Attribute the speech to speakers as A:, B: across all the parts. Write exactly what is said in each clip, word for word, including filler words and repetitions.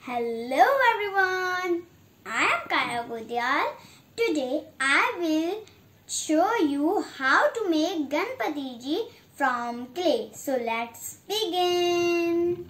A: Hello everyone, I am Kaira. Today I will show you how to make Ganpati ji from clay. So let's begin.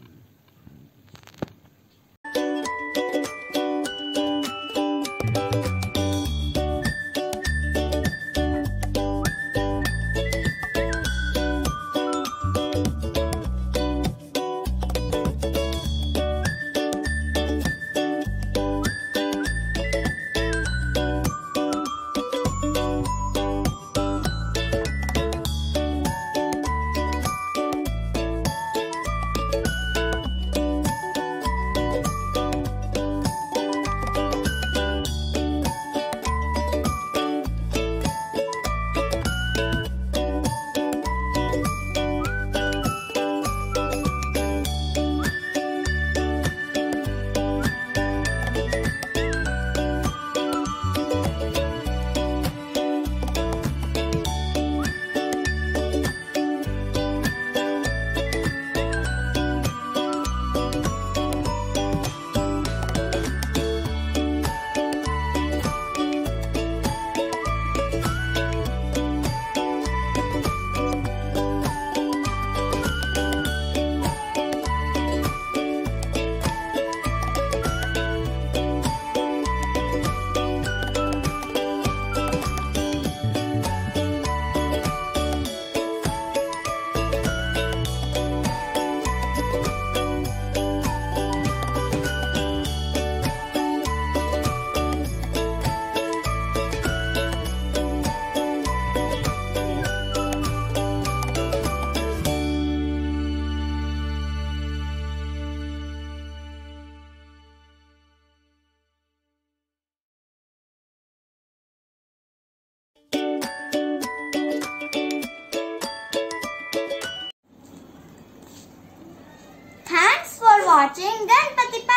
A: Thanks for watching Ganpati